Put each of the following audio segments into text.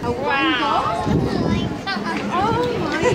Wow. Oh my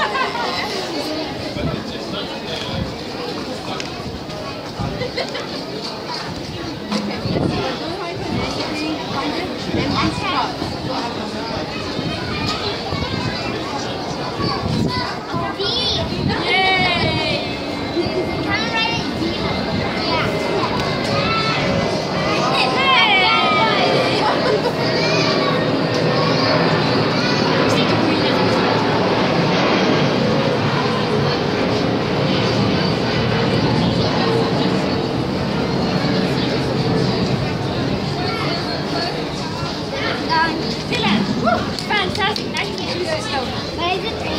Fantastic. Now you can do it slow. Where is it?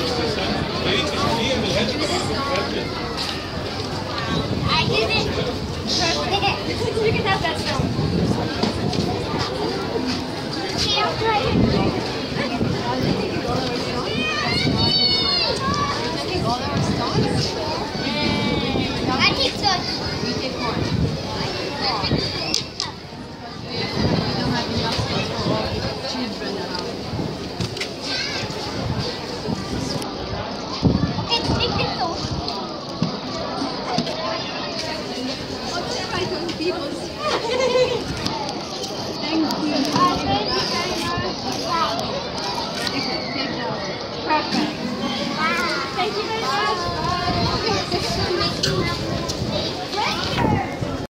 I did it. Perfect. You can have that stone. Okay, I'll try it. All the stones?